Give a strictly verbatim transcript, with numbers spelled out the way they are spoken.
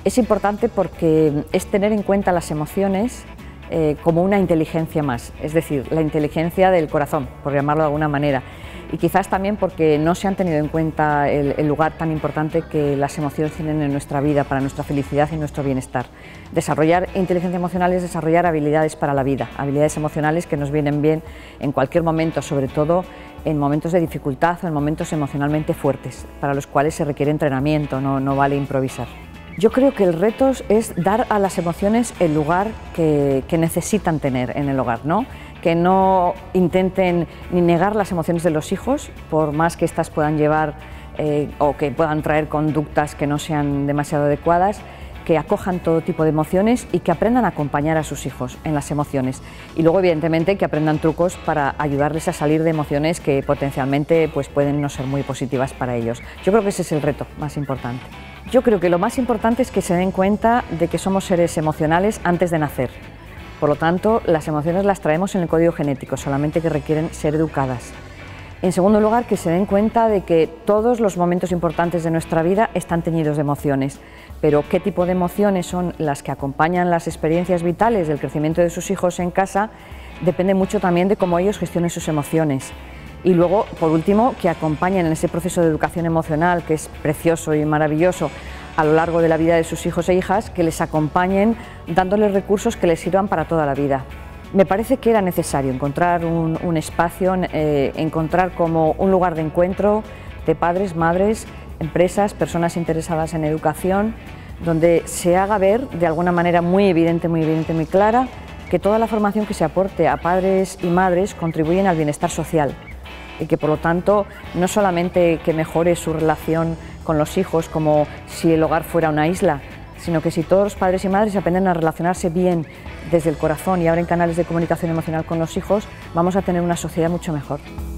Es importante porque es tener en cuenta las emociones eh, como una inteligencia más, es decir, la inteligencia del corazón, por llamarlo de alguna manera. Y quizás también porque no se han tenido en cuenta el, el lugar tan importante que las emociones tienen en nuestra vida, para nuestra felicidad y nuestro bienestar. Desarrollar inteligencia emocional es desarrollar habilidades para la vida, habilidades emocionales que nos vienen bien en cualquier momento, sobre todo en momentos de dificultad o en momentos emocionalmente fuertes, para los cuales se requiere entrenamiento, no, no vale improvisar. Yo creo que el reto es dar a las emociones el lugar que, que necesitan tener en el hogar, ¿no? Que no intenten ni negar las emociones de los hijos, por más que éstas puedan llevar eh, o que puedan traer conductas que no sean demasiado adecuadas, que acojan todo tipo de emociones y que aprendan a acompañar a sus hijos en las emociones. Y luego, evidentemente, que aprendan trucos para ayudarles a salir de emociones que potencialmente pues, pueden no ser muy positivas para ellos. Yo creo que ese es el reto más importante. Yo creo que lo más importante es que se den cuenta de que somos seres emocionales antes de nacer. Por lo tanto, las emociones las traemos en el código genético, solamente que requieren ser educadas. En segundo lugar, que se den cuenta de que todos los momentos importantes de nuestra vida están teñidos de emociones, pero qué tipo de emociones son las que acompañan las experiencias vitales del crecimiento de sus hijos en casa depende mucho también de cómo ellos gestionen sus emociones. Y luego, por último, que acompañen en ese proceso de educación emocional, que es precioso y maravilloso, a lo largo de la vida de sus hijos e hijas, que les acompañen dándoles recursos que les sirvan para toda la vida. Me parece que era necesario encontrar un, un espacio, eh, encontrar como un lugar de encuentro de padres, madres, empresas, personas interesadas en educación, donde se haga ver de alguna manera muy evidente, muy evidente, muy clara, que toda la formación que se aporte a padres y madres contribuyen al bienestar social y que por lo tanto no solamente que mejore su relación con los hijos como si el hogar fuera una isla, sino que si todos los padres y madres aprenden a relacionarse bien desde el corazón y abren canales de comunicación emocional con los hijos, vamos a tener una sociedad mucho mejor.